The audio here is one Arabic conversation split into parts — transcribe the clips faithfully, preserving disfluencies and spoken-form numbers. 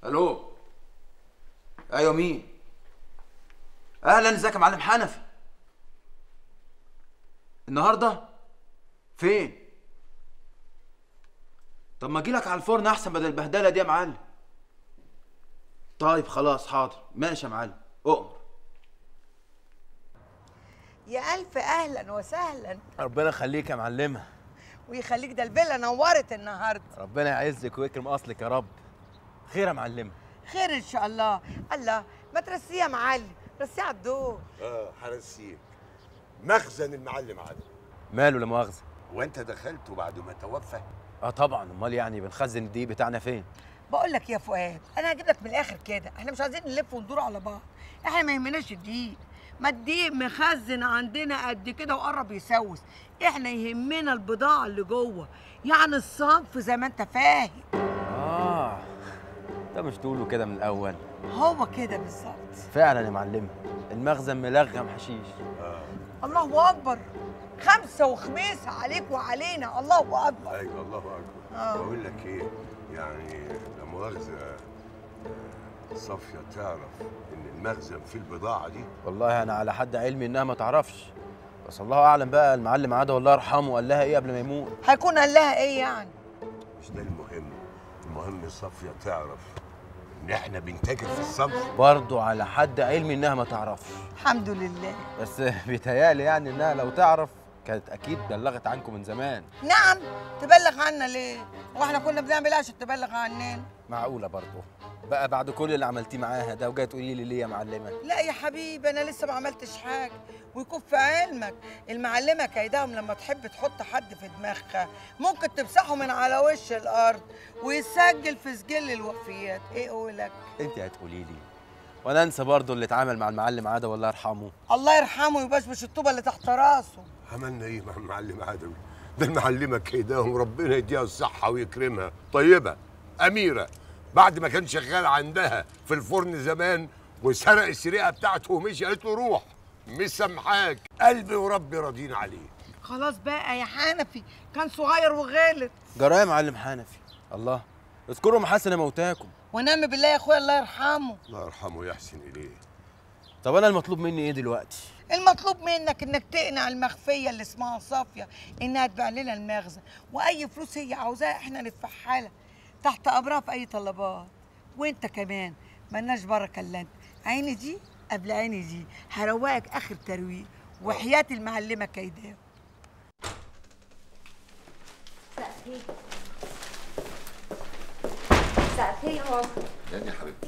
الو. ايوه مين؟ اهلا، ازيك يا معلم حنفي؟ النهارده؟ فين؟ طب ما اجيلك على الفرن احسن بدل البهدله دي يا معلم. طيب خلاص حاضر ماشي يا معلم، اؤمر. يا ألف أهلا وسهلا. ربنا يخليك يا معلمة. ويخليك، ده الفيلا نورت النهارده. ربنا يعزك ويكرم أصلك يا رب. خير يا معلمة؟ خير إن شاء الله. الله، ما ترسيه يا معلم، رسيه على الدور. اه هرسيك. مخزن المعلم علي. ماله لا مؤاخذة؟ وانت دخلته بعد ما توفى؟ اه طبعا، امال يعني بنخزن الدقيق بتاعنا فين؟ بقول لك يا فؤاد، أنا هجيب لك من الآخر كده، إحنا مش عايزين نلف وندور على بعض، إحنا ما يهمناش الدقيق، ما الدقيق مخزن عندنا قد كده وقرب يسوس، إحنا يهمنا البضاعة اللي جوه، يعني الصنف زي ما أنت فاهم. اه ده مش تقوله كده من الأول؟ هو كده بالظبط. فعلا يا معلمة، المخزن ملغم حشيش. اه الله أكبر، خمسة وخميس عليك وعلينا، الله أكبر. ايوه الله اكبر. آه. بقول لك ايه، يعني لا مؤاخذه، آه، صافيه تعرف ان المخزن فيه البضاعه دي؟ والله أنا على حد علمي إنها ما تعرفش، بس الله أعلم بقى المعلم عادة الله يرحمه قال لها إيه قبل ما يموت. هيكون قال لها إيه يعني؟ مش ده المهم، المهم صافيه تعرف ان احنا بنتاجر في الصنف. برضه على حد علمي إنها ما تعرفش. الحمد لله. بس بيتهيألي يعني إنها لو تعرف كانت أكيد بلغت عنكم من زمان. نعم، تبلغ عنا ليه؟ واحنا كنا بنعمل ايه عشان تبلغ عننا؟ معقولة برضه بقى بعد كل اللي عملتيه معاها ده وجاي تقولي لي ليه يا معلمة؟ لا يا حبيبي، انا لسه ما عملتش حاجه، ويكون في علمك المعلمه كيدهم لما تحب تحط حد في دماغها ممكن تمسحه من على وش الارض ويسجل في سجل الوفيات. ايه اقولك؟ انت هتقولي لي وانا انسى برضه اللي اتعامل مع المعلم عاده والله يرحمه. الله يرحمه ويبشبش الطوبه اللي تحت راسه. عملنا ايه مع المعلم عدوي؟ ده المعلمه كيداهم ربنا يديها الصحه ويكرمها، طيبه اميره، بعد ما كان شغال عندها في الفرن زمان وسرق السرقه بتاعته ومشي، قالت له روح مش سامحاك، قلبي وربي راضيين عليه. خلاص بقى يا حنفي، كان صغير وغلط. جرى يا معلم حنفي؟ الله، اذكروا محاسن موتاكم. ونعم بالله يا اخويا، الله يرحمه. الله يرحمه ويحسن اليه. طب انا المطلوب مني ايه دلوقتي؟ المطلوب منك انك تقنع المخفيه اللي اسمها صافيه انها تبيع لنا المخزن، واي فلوس هي عاوزاها احنا ندفعها لها تحت امرها في اي طلبات. وانت كمان مالناش بركه الا انت، عيني دي قبل عيني دي، هروقك اخر ترويق وحياه المعلمه كيداه. مساء الخير. مساء الخير يا ماما. يعني يا حبيبتي.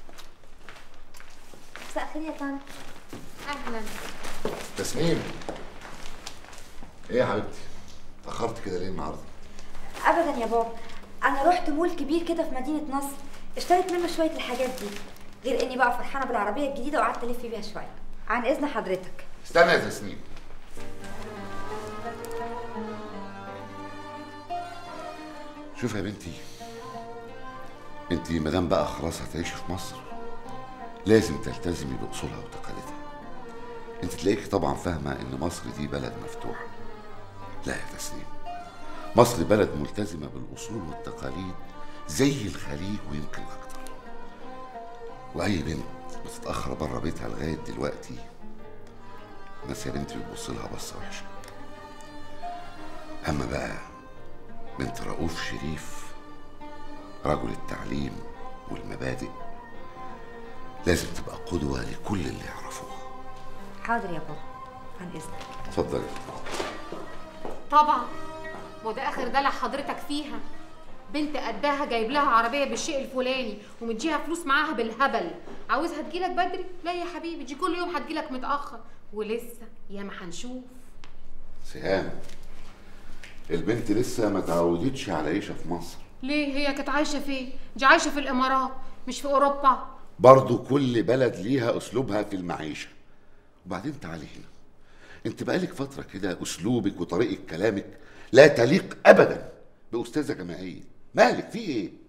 مساء الخير يا طنط. اهلا. تسنيم، ايه يا حبيبتي؟ اتأخرت كده ليه النهارده؟ ابدا يا بابا، انا رحت مول كبير كده في مدينه نصر، اشتريت منه شويه الحاجات دي، غير اني بقى فرحانه بالعربيه الجديده وقعدت الف بيها شويه. عن اذن حضرتك. استنى يا تسنيم. شوف يا بنتي، انتي مادام بقى خلاص هتعيشي في مصر لازم تلتزمي باصولها وتقاليدها. انت تلاقيكي طبعا فاهمه ان مصر دي بلد مفتوحه. لا يا تسنيم، مصر بلد ملتزمه بالاصول والتقاليد زي الخليج ويمكن اكتر. واي بنت بتتاخر بره بيتها لغايه دلوقتي الناس يا بنتي بتبص لها بصه وحشه. اما بقى بنت رؤوف شريف رجل التعليم والمبادئ لازم تبقى قدوه لكل اللي يعرفوها. حاضر يا بابا، عن اذنك. اتفضلي. طبعا، وده اخر دلع حضرتك فيها. بنت قدها جايب لها عربيه بالشيء الفلاني ومديها فلوس معاها بالهبل، عاوزها تجيلك بدري؟ لا يا حبيبي، دي كل يوم هتجيلك متاخر، ولسه ياما هنشوف. سهام، البنت لسه ما تعودتش على عيشه في مصر. ليه؟ هي كانت عايشه فين؟ دي عايشه في الامارات مش في اوروبا. برضو كل بلد ليها اسلوبها في المعيشه. وبعدين تعالي هنا، انت بقالك فتره كده اسلوبك وطريقه كلامك لا تليق ابدا باستاذه جامعيه. مالك في ايه؟